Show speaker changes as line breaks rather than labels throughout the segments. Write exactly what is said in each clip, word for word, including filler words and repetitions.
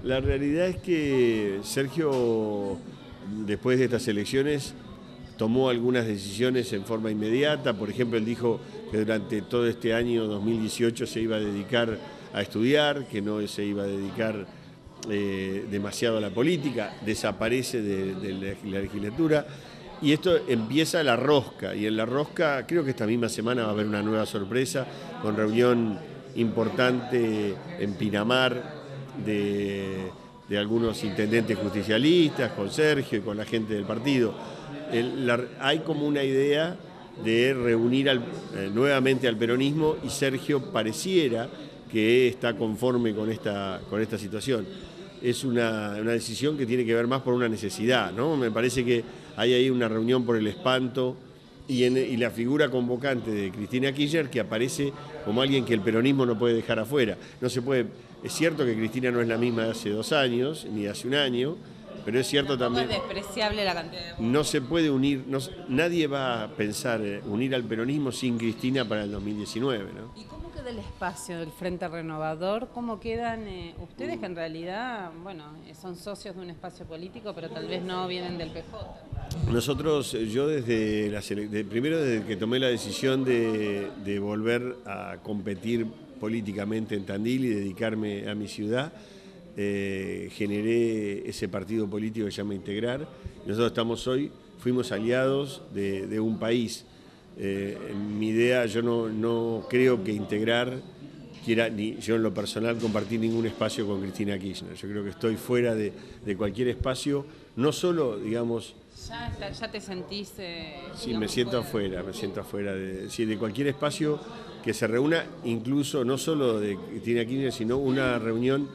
La realidad es que Sergio, después de estas elecciones, tomó algunas decisiones en forma inmediata. Por ejemplo, él dijo que durante todo este año dos mil dieciocho se iba a dedicar a estudiar, que no se iba a dedicar eh, demasiado a la política, desaparece de, de la legislatura. Y esto empieza la rosca, y en la rosca creo que esta misma semana va a haber una nueva sorpresa, con reunión importante en Pinamar de, de algunos intendentes justicialistas, con Sergio y con la gente del partido. El, la, hay como una idea de reunir al, eh, nuevamente al peronismo, y Sergio pareciera que está conforme con esta, con esta situación. Es una, una decisión que tiene que ver más por una necesidad, ¿no? Me parece que hay ahí una reunión por el espanto y, en, y la figura convocante de Cristina Kirchner, que aparece como alguien que el peronismo no puede dejar afuera. No se puede, es cierto que Cristina no es la misma de hace dos años, ni de hace un año, pero es cierto también...
Es despreciable la cantidad de...
No se puede unir, no, nadie va a pensar unir al peronismo sin Cristina para el dos mil diecinueve, ¿no?
¿Y cómo queda el espacio del Frente Renovador? ¿Cómo quedan eh, ustedes, que en realidad, bueno, son socios de un espacio político, pero tal vez no vienen del P J?
Nosotros, yo desde la de, primero desde que tomé la decisión de, de volver a competir políticamente en Tandil y dedicarme a mi ciudad, Eh, generé ese partido político que se llama Integrar. Nosotros estamos hoy, fuimos aliados de, de un país. Eh, en mi idea, yo no, no creo que Integrar quiera, ni yo en lo personal, compartir ningún espacio con Cristina Kirchner. Yo creo que estoy fuera de, de cualquier espacio, no solo, digamos...
Ya, está, ya te sentís... Eh,
sí, me siento afuera, me siento afuera de, sí, de cualquier espacio que se reúna, incluso no solo de Cristina Kirchner, sino una reunión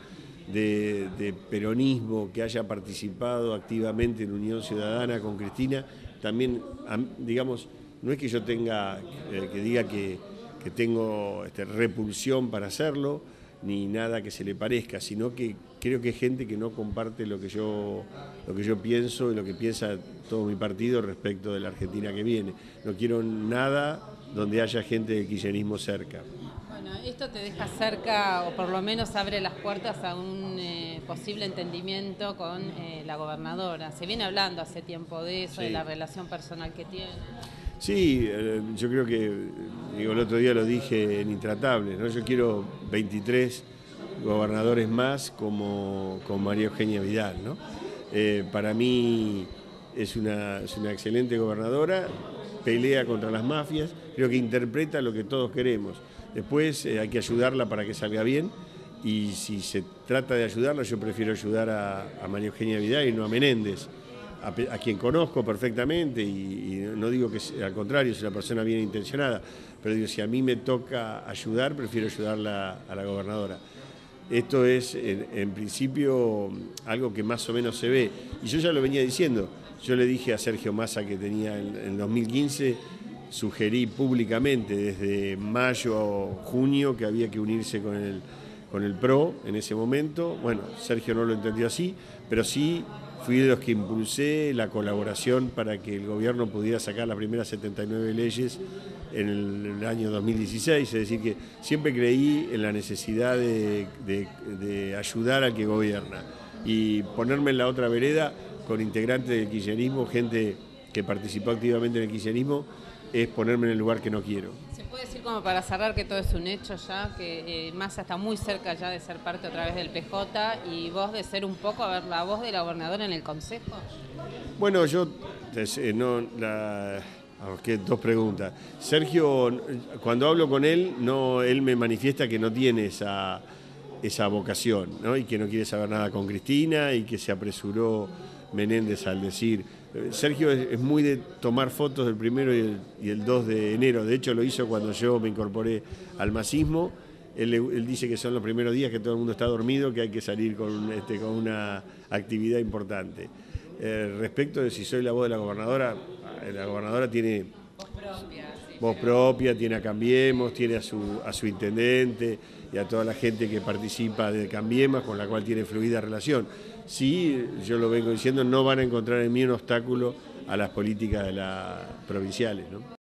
De, de peronismo que haya participado activamente en Unión Ciudadana con Cristina. También, digamos, no es que yo tenga, eh, que diga que, que tengo este, repulsión para hacerlo, ni nada que se le parezca, sino que creo que hay gente que no comparte lo que yo, lo que yo pienso y lo que piensa todo mi partido respecto de la Argentina que viene. No quiero nada donde haya gente del kirchnerismo cerca.
Bueno, esto te deja cerca, o por lo menos abre las puertas a un eh, posible entendimiento con eh, la gobernadora. Se viene hablando hace tiempo de eso, sí, de la relación personal que tiene.
Sí, eh, yo creo que, digo, el otro día lo dije en Intratables, ¿no? Yo quiero veintitrés gobernadores más como, como María Eugenia Vidal, ¿no? Eh, para mí es una, es una excelente gobernadora, pelea contra las mafias, creo que interpreta lo que todos queremos. Después eh, hay que ayudarla para que salga bien, y si se trata de ayudarla, yo prefiero ayudar a, a María Eugenia Vidal y no a Menéndez, a, a quien conozco perfectamente, y, y no digo que sea, al contrario, es una persona bien intencionada, pero digo, si a mí me toca ayudar, prefiero ayudarla a la gobernadora. Esto es, en, en principio, algo que más o menos se ve, y yo ya lo venía diciendo. Yo le dije a Sergio Massa, que tenía en, en dos mil quince, sugerí públicamente desde mayo o junio que había que unirse con el, con el P R O en ese momento. Bueno, Sergio no lo entendió así, pero sí fui de los que impulsé la colaboración para que el gobierno pudiera sacar las primeras setenta y nueve leyes en el, en el año dos mil dieciséis, es decir, que siempre creí en la necesidad de, de, de ayudar al que gobierna y ponerme en la otra vereda con integrantes del kirchnerismo, gente que participó activamente en el kirchnerismo, es ponerme en el lugar que no quiero.
¿Se puede decir, como para cerrar, que todo es un hecho ya, que eh, Massa está muy cerca ya de ser parte otra vez del P J, y vos de ser un poco, a ver, la voz de la gobernadora en el Consejo?
Bueno, yo, eh, no, la, ¿qué? Dos preguntas. Sergio, cuando hablo con él, no, él me manifiesta que no tiene esa, esa vocación, ¿no? Y que no quiere saber nada con Cristina, y que se apresuró Menéndez al decir... Sergio es, es muy de tomar fotos del primero y el, y el dos de enero. De hecho, lo hizo cuando yo me incorporé al masismo. Él, él dice que son los primeros días que todo el mundo está dormido, que hay que salir con, este, con una actividad importante. Eh, respecto de si soy la voz de la gobernadora, la gobernadora tiene
voz propia, sí,
voz
pero...
propia, tiene a Cambiemos, tiene a su, a su intendente y a toda la gente que participa de Cambiemos, con la cual tiene fluida relación. Sí, yo lo vengo diciendo, no van a encontrar en mí un obstáculo a las políticas de las provinciales, ¿no?